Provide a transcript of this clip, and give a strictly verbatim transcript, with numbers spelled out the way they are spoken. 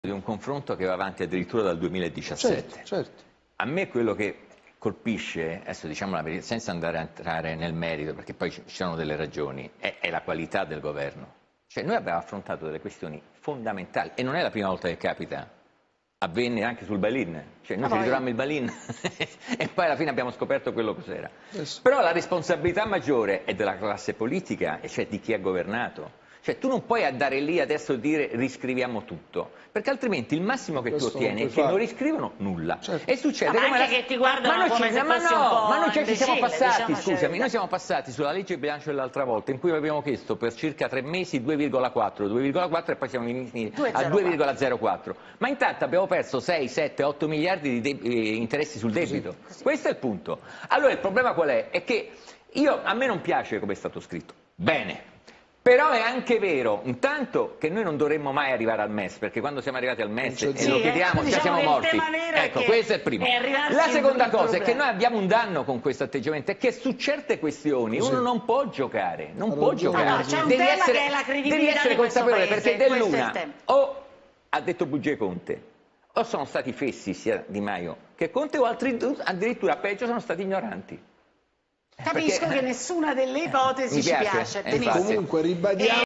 di un confronto che va avanti addirittura dal duemiladiciassette. Certo, certo. A me quello che colpisce, adesso diciamo la verità, senza andare a entrare nel merito, perché poi ci sono delle ragioni, è, è la qualità del governo. Cioè noi abbiamo affrontato delle questioni fondamentali e non è la prima volta che capita. Avvenne anche sul bail-in, cioè noi ci ritrovammo il bail-in e poi alla fine abbiamo scoperto quello cos'era. Però la responsabilità maggiore è della classe politica, e cioè di chi ha governato. Cioè tu non puoi andare lì adesso e dire riscriviamo tutto, perché altrimenti il massimo che Questo tu ottieni è che fare. non riscrivono nulla. Certo. E succede ma come anche la... che ti guardano ma come ci... se ma fossi no, un po' ma non ci siamo passati, diciamo scusami, noi siamo passati sulla legge di bilancio dell'altra volta in cui abbiamo chiesto per circa tre mesi due virgola quattro, due virgola quattro e poi siamo venuti a due virgola zero quattro. Ma intanto abbiamo perso sei, sette, otto miliardi di eh, interessi sul debito. Così, così. Questo è il punto. Allora il problema qual è? È che io, a me non piace come è stato scritto. Bene. Però è anche vero, intanto, che noi non dovremmo mai arrivare al M E S, perché quando siamo arrivati al M E S e sì, lo chiediamo, eh, già diciamo siamo morti. Ecco, questo è il primo. È La seconda cosa è che noi abbiamo un danno con questo atteggiamento, è che su certe questioni Così. uno non può giocare, non può giocare. Allora, c'è un devi tema essere, che è la credibilità devi essere di questo consapevole, paese, perché dell'una, o ha detto bugie Conte, o sono stati fessi sia Di Maio che Conte, o altri, addirittura peggio sono stati ignoranti. Capisco Perché, che nessuna delle ipotesi mi ci piace, piace. eh, Comunque ribadiamo.